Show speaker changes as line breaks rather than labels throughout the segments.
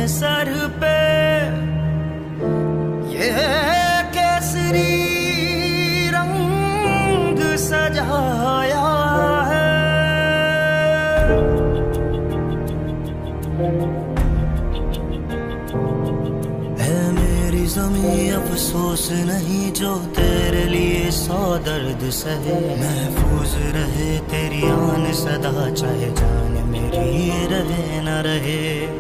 Sir पे ये केसरी रंग सजाया है। मेरी ज़मीं अफसोस नहीं जो तेरे लिए 100 दर्द सहे। महफूज रहे तेरी आन सदा, चाहे जान मेरी रहे न रहे।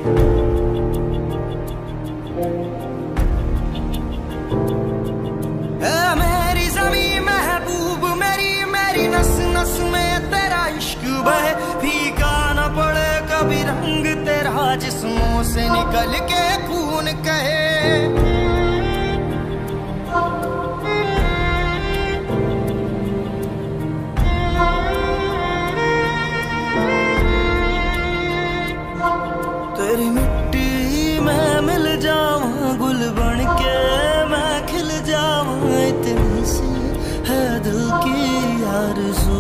मेरी ज़मीं महबूब मेरी, मेरी नस नस में तेरा इश्क बहे। फीका न पड़े कभी रंग तेरा, जिस्मों से निकल के खून कहे। तेरी मिट्टी में मिल जाऊं गुल बन के, मैं खिल जाऊं इतनी सी है दिल की आरज़ू।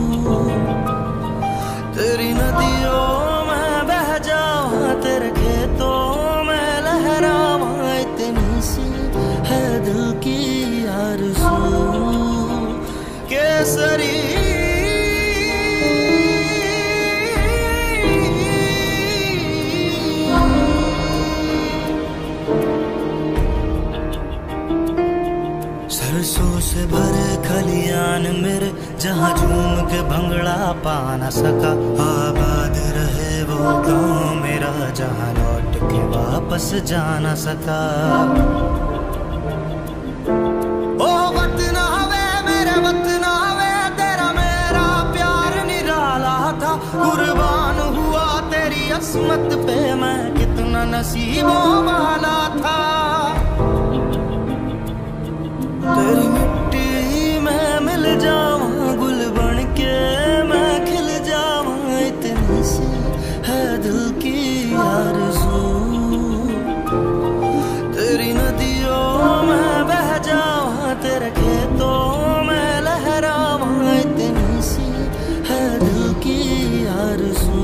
तेरी नदियों में बह जाऊं, तेरे खेतों में लहराऊं, इतनी सी है दिल की आरज़ू। केसरी सरसों से भरे खलियान मेरे, जहाँ झूम के भंगड़ा पा न सका। आबाद रहे वो गाँव मेरा, जहाँ लौट के वापस जा न सका। ओ वतन हवे मेरे वतन हवे, तेरा मेरा प्यार निराला था। कुर्बान हुआ तेरी अस्मत पे, मैं कितना नसीबों वाला था। तेरी मिट्टी में मिल जाऊं गुल बन के, मैं खिल जाऊं इतनी सी है दिल की आरज़ू। तेरी नदियों में बह जाऊं, तेरे खेतों में लहराऊं, इतनी सी है दिल की आरज़ू।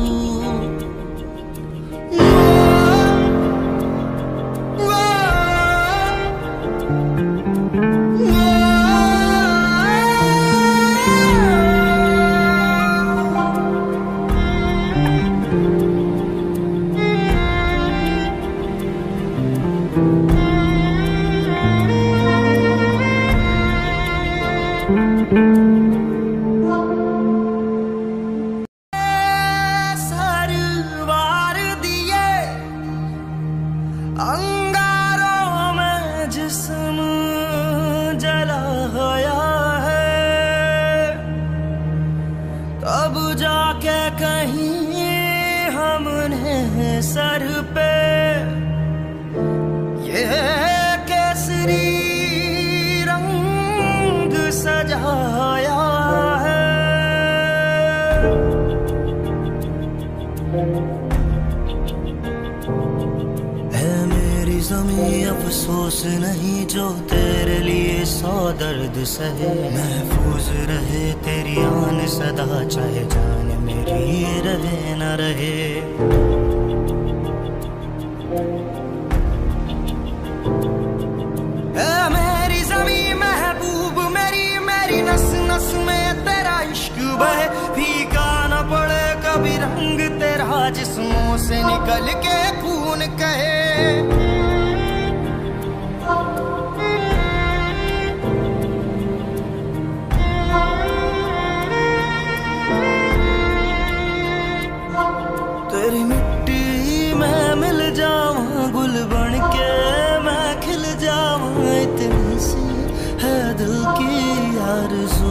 सरवार दिए अंगारों में जिस्म जलाया है, तब जाके कहीं हमने सर पे ये केसरी रंग सजाया है। मेरी ज़मीं अफसोस नहीं जो तेरे लिए 100 दर्द सहे। महफूज रहे तेरी आन सदा, चाहे जान मेरी रहे न रहे। मेरी ज़मीं महबूब मेरी, मेरी नस नस में तेरा इश्क बहे। फीका न पड़े कभी रंग तेरा, जिस्मों से निकल के खून कहे। तेरी मिट्टी में मिल जाऊं गुल बन के, मैं खिल जाऊं इतनी सी है दिल की आरज़ू।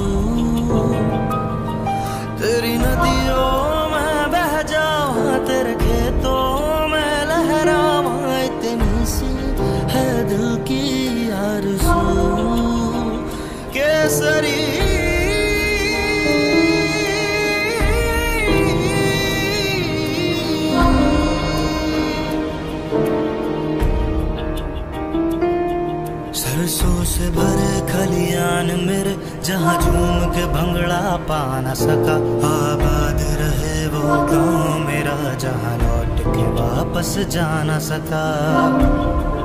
तेरी नदियों में बह जाऊं, तेरे खेतों में लहराऊं, इतनी सी है दिल की आरज़ू। केसरी सरसों से भरे खलियान मेरे, जहाँ झूम के भंगड़ा पा न सका। आबाद रहे वो गाँव मेरा, जहाँ लौट कि वापस जा ना सका।